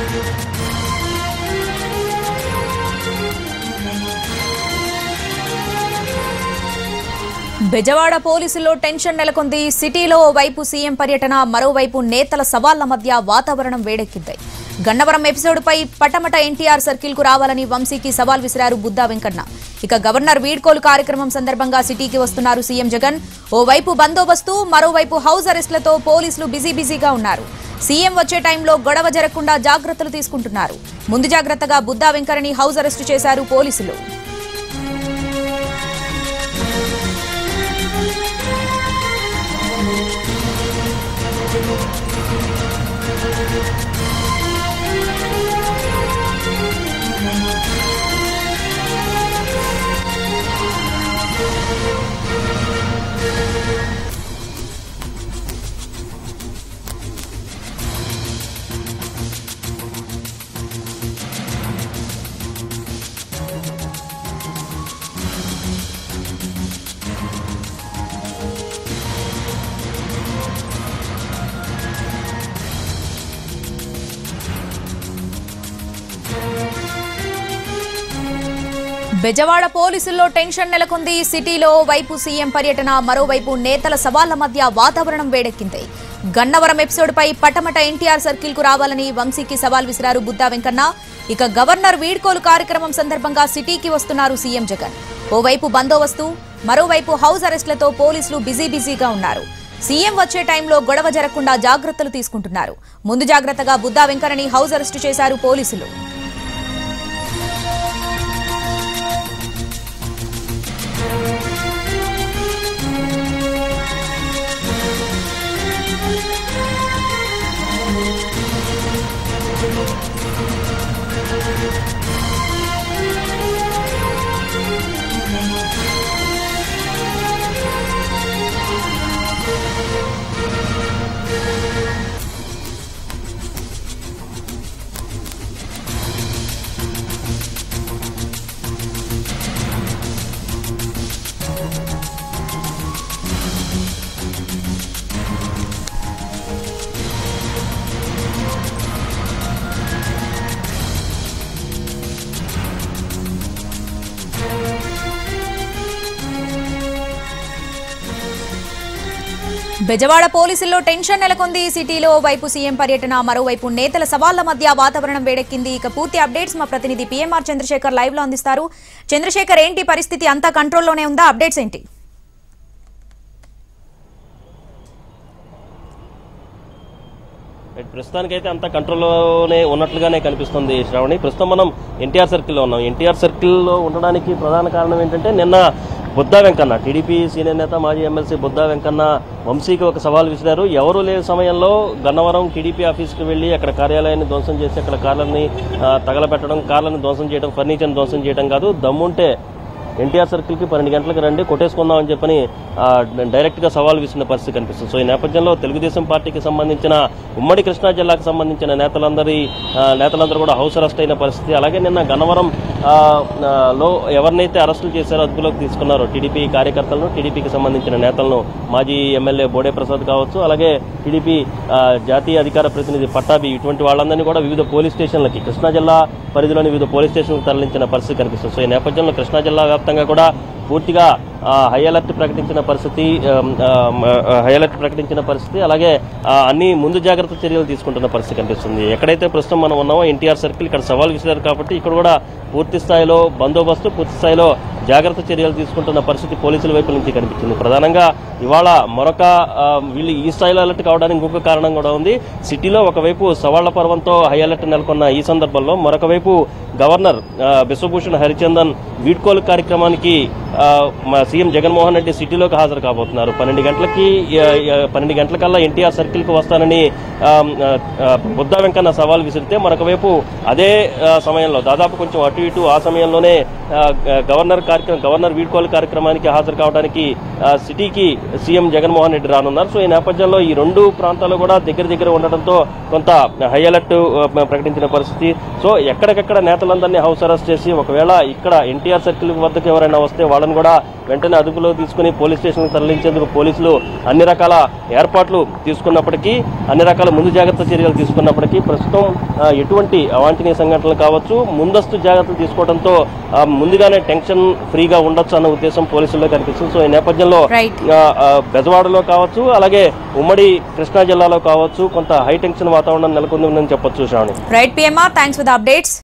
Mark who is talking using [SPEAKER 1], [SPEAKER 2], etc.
[SPEAKER 1] Bezawada పోలీసుల్లో tension నెలకొంది. సిటీలో వైపు సీఎం పర్యటన, మరోవైపు నేతల సవాళ్ల మధ్య వాతావరణం వేడెక్కింది. గన్నవరం ఎపిసోడ్ పై పటమట ఎన్టీఆర్ సర్కిల్ కు రావాలని వంశీకి సవాల్ విసిరారు బుద్దా వెంకన్న. ఇక గవర్నర్ వీడ్కోలు కార్యక్రమం సందర్భంగా సిటీకి వస్తున్నారు సీఎం జగన్. ఓవైపు బందోబస్తు, మరోవైపు హౌస్ అరెస్టులతో పోలీసులు బిజీగా ఉన్నారు. సీఎం వచ్చే టైంలో గొడవ జరగకుండా జాగ్రత్తలు తీసుకుంటున్నారు. ముందు జాగ్రత్తగా బుద్దా వెంకన్నని హౌస్ అరెస్టు చేశారు పోలీసులు. బెజవాడ పోలీసుల్లో టెన్షన్ నెలకొంది. సిటీలో వైపు సీఎం పర్యటన, మరోవైపు నేతల సవాళ్ల మధ్య వాతావరణం వేడెక్కింది. గన్నవరం ఎపిసోడ్ పై పటమట ఎన్టీఆర్ సర్కిల్ కు రావాలని వంశీకి సవాల్ విసిరారు బుద్దా వెంకన్న. ఇక గవర్నర్ వీడ్కోలు కార్యక్రమం సందర్భంగా సిటీకి వస్తున్నారు సీఎం జగన్. ఓవైపు బందోబస్తు, మరోవైపు హౌస్ అరెస్టులతో పోలీసులు బిజీగా ఉన్నారు. సీఎం వచ్చే టైంలో గొడవ జరగకుండా జాగ్రత్తలు తీసుకుంటున్నారు. ముందు జాగ్రత్తగా బుద్దా వెంకన్నని హౌస్ అరెస్టు చేశారు పోలీసులు. బెజవాడ పోలీసుల్లో టెన్షన్ నెలకొంది. సిటీలో వైపు సీఎం పర్యటన, మరోవైపు నేతల సవాళ్ల మధ్య వాతావరణం వేడెక్కింది. ఇక పూర్తి అప్డేట్స్ మా ప్రతినిధి పీఎంఆర్ చంద్రశేఖర్ లైవ్ లో అందిస్తారు. చంద్రశేఖర్, ఏంటి పరిస్థితి? అంతా కంట్రోల్లోనే ఉందా? అప్డేట్స్ ఏంటి?
[SPEAKER 2] ప్రస్తుతానికైతే అంతా కంట్రోల్లోనే ఉన్నట్లుగానే కనిపిస్తుంది శ్రావణి. ప్రస్తుతం మనం ఎన్టీఆర్ సర్కిల్లో ఉన్నాం. ఎన్టీఆర్ సర్కిల్లో ఉండడానికి ప్రధాన కారణం ఏంటంటే, నిన్న బుద్దా వెంకన్న, టీడీపీ సీనియర్ నేత, మాజీ ఎమ్మెల్సీ బుద్దా వెంకన్న వంశీకి ఒక సవాల్ విసిరారు. ఎవరూ లేని సమయంలో గన్నవరం టీడీపీ ఆఫీస్కి వెళ్లి అక్కడ కార్యాలయాన్ని ధ్వంసం చేసి అక్కడ కార్లని తగలబెట్టడం, కార్లను ధ్వంసం చేయడం, ఫర్నిచర్ని ధ్వంసం చేయడం కాదు, దమ్ముంటే ఎన్టీఆర్ సర్కిల్కి 12 గంటలకు రండి, కొట్టేసుకుందామని చెప్పని డైరెక్ట్గా సవాల్ విసిన పరిస్థితి కనిపిస్తుంది. సో ఈ నేపథ్యంలో తెలుగుదేశం పార్టీకి సంబంధించిన ఉమ్మడి కృష్ణా జిల్లాకు సంబంధించిన నేతలందరూ కూడా హౌస్ అరెస్ట్ అయిన పరిస్థితి. అలాగే నిన్న గన్నవరం లో ఎవరినైతే అరెస్టులు చేశారో, అదుపులోకి తీసుకున్నారో టీడీపీ కార్యకర్తలను, టీడీపీకి సంబంధించిన నేతలను, మాజీ ఎమ్మెల్యే బోడే ప్రసాద్ కావచ్చు, అలాగే టీడీపీ జాతీయ అధికార ప్రతినిధి పట్టాభి, ఇటువంటి వాళ్ళందరినీ కూడా వివిధ పోలీస్ స్టేషన్లకి, కృష్ణా జిల్లా పరిధిలోని వివిధ పోలీస్ స్టేషన్లకు తరలించిన పరిస్థితి కనిపిస్తుంది. సో ఈ నేపథ్యంలో కృష్ణా జిల్లా వ్యాప్తంగా కూడా పూర్తిగా హై అలర్ట్ ప్రకటించిన పరిస్థితి, అలాగే అన్ని ముందు జాగ్రత్త చర్యలు తీసుకుంటున్న పరిస్థితి కనిపిస్తుంది. ఎక్కడైతే ప్రస్తుతం మనం ఉన్నామో ఎన్టీఆర్ సర్కిల్, ఇక్కడ సవాల్ విసిరారు కాబట్టి ఇక్కడ కూడా పూర్తి స్థాయిలో బందోబస్తు, పూర్తి స్థాయిలో జాగ్రత్త చర్యలు తీసుకుంటున్న పరిస్థితి పోలీసుల వైపు నుంచి కనిపించింది. ప్రధానంగా ఇవాళ మరొక వీళ్ళు ఈ స్థాయిలో అలర్ట్ కావడానికి ఇంకొక కారణం కూడా ఉంది. సిటీలో ఒకవైపు సవాళ్ల పర్వంతో హై అలర్ట్ నెలకొన్న ఈ సందర్భంలో మరొక వైపు గవర్నర్ బిశ్వభూషణ్ హరిచందన్ వీడ్కోలు కార్యక్రమానికి సీఎం జగన్మోహన్ రెడ్డి సిటీలోకి హాజరు కాబోతున్నారు. 12 గంటలకల్లా ఎన్టీఆర్ సర్కిల్కి వస్తానని బుద్దా వెంకన్న సవాల్ విసిరితే, మరొక వైపు అదే సమయంలో దాదాపు కొంచెం అటు ఇటు ఆ సమయంలోనే గవర్నర్ వీడ్కోలు కార్యక్రమానికి హాజరు కావడానికి సిటీకి సీఎం జగన్మోహన్ రెడ్డి రానున్నారు. సో ఈ నేపథ్యంలో ఈ రెండు ప్రాంతాలు కూడా దగ్గర ఉండడంతో కొంత హై అలర్ట్ ప్రకటించిన పరిస్థితి. సో ఎక్కడికెక్కడ నేతలందరినీ హౌస్ అరెస్ట్ చేసి, ఒకవేళ ఇక్కడ ఎన్టీఆర్ సర్కిల్ వద్దకు ఎవరైనా వస్తే వాళ్ళని కూడా వెంటనే అదుపులో తీసుకుని పోలీస్ స్టేషన్కి తరలించేందుకు పోలీసులు అన్ని రకాల ఏర్పాట్లు తీసుకున్నప్పటికీ, అన్ని రకాల రకాల ముందు జాగ్రత్త చర్యలు తీసుకున్నప్పటికీ ప్రస్తుతం ఎటువంటి అవాంఛనీయ సంఘటనలు కావచ్చు ముందస్తు జాగ్రత్తలు తీసుకోవడంతో ముందుగానే టెన్షన్ ఫ్రీగా ఉండొచ్చు అన్న ఉద్దేశం పోలీసుల్లో కనిపిస్తుంది. సో ఈ నేపథ్యంలో బెజవాడలో కావచ్చు అలాగే ఉమ్మడి కృష్ణా జిల్లాలో కావచ్చు కొంత హై టెన్షన్ వాతావరణం నెలకొందని చెప్పొచ్చు. Shravani.
[SPEAKER 1] Right PMR, thanks for the updates.